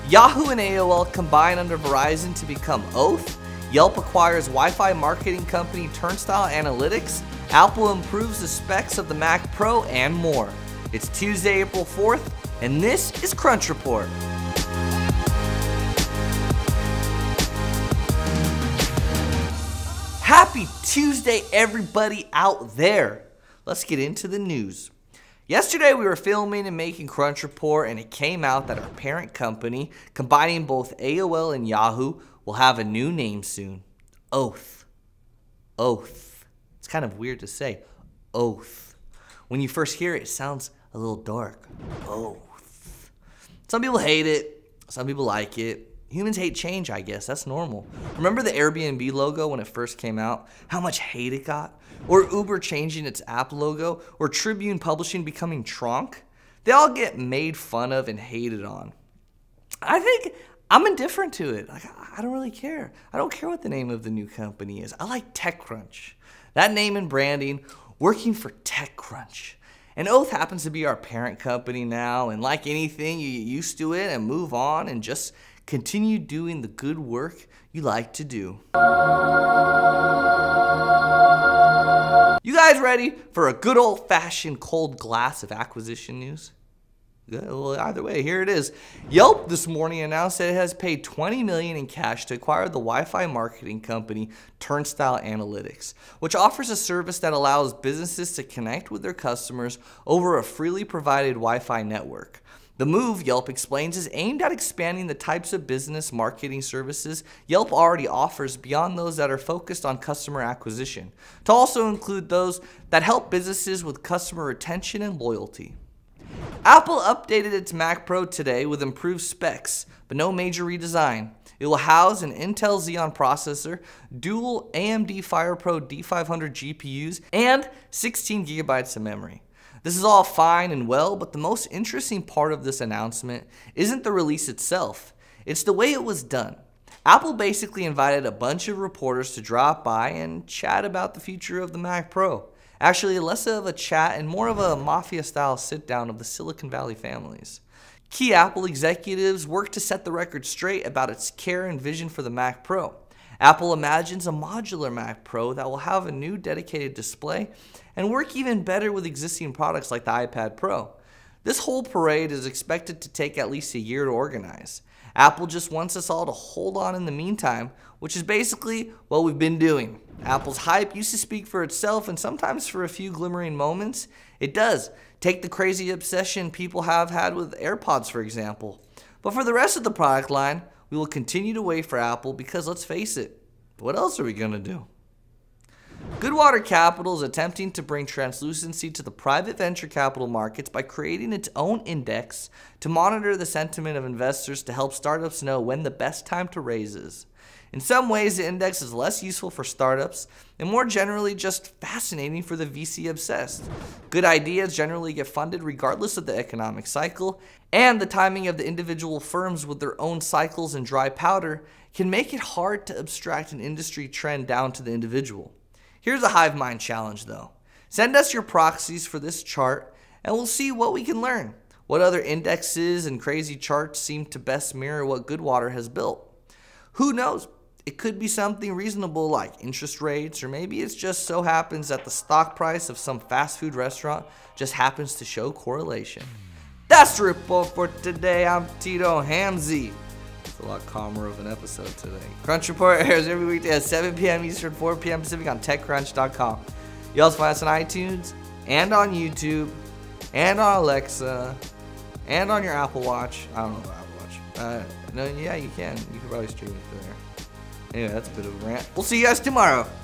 Yahoo and AOL combine under Verizon to become Oath. Yelp acquires Wi-Fi marketing company Turnstile Analytics. Apple improves the specs of the Mac Pro, and more. It's Tuesday, April 4th, and this is Crunch Report. Happy Tuesday, everybody out there. Let's get into the news. Yesterday, we were filming and making Crunch Report, and it came out that our parent company, combining both AOL and Yahoo, will have a new name soon. Oath. Oath. It's kind of weird to say. Oath. When you first hear it, it sounds a little dark. Oath. Some people hate it. Some people like it. Humans hate change, I guess. That's normal. Remember the Airbnb logo when it first came out? How much hate it got? Or Uber changing its app logo? Or Tribune Publishing becoming Tronc? They all get made fun of and hated on. I think I'm indifferent to it. I don't really care. I don't care what the name of the new company is. I like TechCrunch. That name and branding, working for TechCrunch. And Oath happens to be our parent company now, and like anything, you get used to it and move on and just continue doing the good work you like to do. You guys ready for a good old-fashioned cold glass of acquisition news? Well, either way, here it is. Yelp this morning announced that it has paid $20 million in cash to acquire the Wi-Fi marketing company Turnstile Analytics, which offers a service that allows businesses to connect with their customers over a freely provided Wi-Fi network. The move, Yelp explains, is aimed at expanding the types of business marketing services Yelp already offers beyond those that are focused on customer acquisition, to also include those that help businesses with customer retention and loyalty. Apple updated its Mac Pro today with improved specs, but no major redesign. It will house an Intel Xeon processor, dual AMD FirePro D500 GPUs, and 16 gigabytes of memory. This is all fine and well, but the most interesting part of this announcement isn't the release itself. It's the way it was done. Apple basically invited a bunch of reporters to drop by and chat about the future of the Mac Pro. Actually, less of a chat and more of a mafia-style sit-down of the Silicon Valley families. Key Apple executives worked to set the record straight about its care and vision for the Mac Pro. Apple imagines a modular Mac Pro that will have a new dedicated display and work even better with existing products like the iPad Pro. This whole parade is expected to take at least a year to organize. Apple just wants us all to hold on in the meantime, which is basically what we've been doing. Apple's hype used to speak for itself, and sometimes for a few glimmering moments, it does. Take the crazy obsession people have had with AirPods, for example. But for the rest of the product line, we will continue to wait for Apple because, let's face it, what else are we going to do? Goodwater Capital is attempting to bring translucency to the private venture capital markets by creating its own index to monitor the sentiment of investors to help startups know when the best time to raise is. In some ways, the index is less useful for startups and more generally just fascinating for the VC obsessed. Good ideas generally get funded regardless of the economic cycle, and the timing of the individual firms with their own cycles and dry powder can make it hard to abstract an industry trend down to the individual. Here's a hive mind challenge though. Send us your proxies for this chart and we'll see what we can learn. What other indexes and crazy charts seem to best mirror what Goodwater has built? Who knows? It could be something reasonable like interest rates, or maybe it just so happens that the stock price of some fast food restaurant just happens to show correlation. That's the report for today. I'm Tito Hamzy. It's a lot calmer of an episode today. Crunch Report airs every weekday at 7 p.m. Eastern, 4 p.m. Pacific on TechCrunch.com. You also find us on iTunes, and on YouTube, and on Alexa, and on your Apple Watch. I don't know about Apple Watch. No, yeah, you can. You can probably stream it there. Anyway, that's a bit of a rant. We'll see you guys tomorrow.